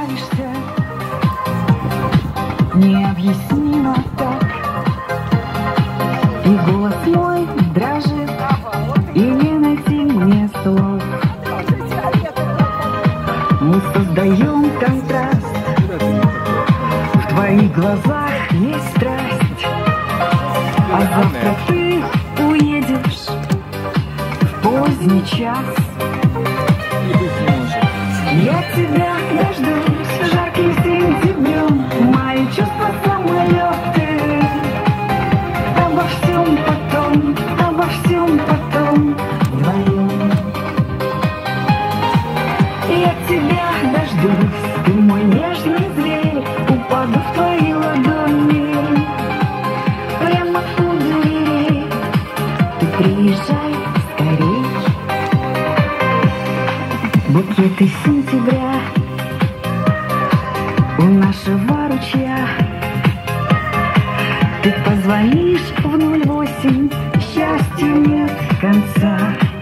нравишься, необъяснимо так. И голос мой дрожит, и не найти мне слов. Мы создаем контраст, в твоих глазах есть страсть. А завтра ты уедешь в поздний час. Я тебя дождусь жарким сентябрем, мои чувства самолеты. Обо всем потом вдвоем. Я тебя дождусь, ты мой нежный зверь, упаду в твои ладони. Прямо у дверей, ты приезжай скорей. Букеты сентября у нашего ручья. Ты позвонишь в 08, счастью нет конца.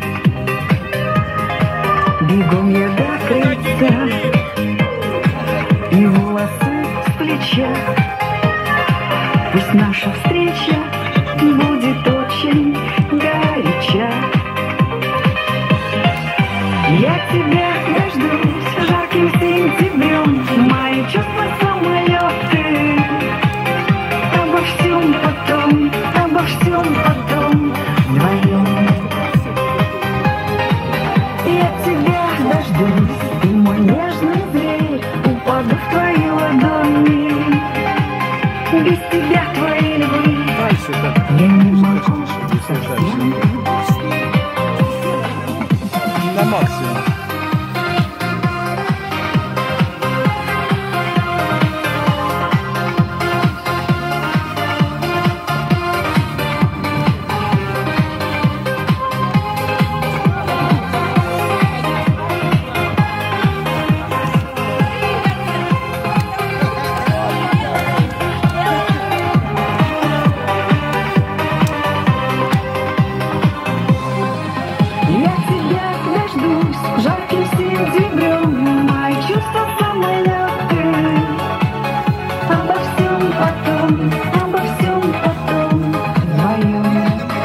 Бегом я до крыльца, и волосы с плеча. Пусть наша встреча будет очень горяча. Я тебя дождусь жарким сентябрем, мои чувства самолеты. Обо всем потом вдвоем. Я тебя дождусь, ты мой нежный зверь, упаду в твои ладони. Без тебя твоей любви я не могу совсем. На максимум. Жарким сентябрем, мои чувства самолеты. Обо всем потом вдвоем.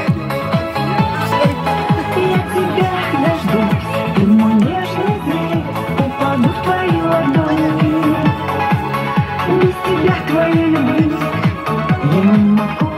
Я тебя дождусь, ты мой нежный зверь, упаду в твои ладони. Без тебя твоей любви я не могу.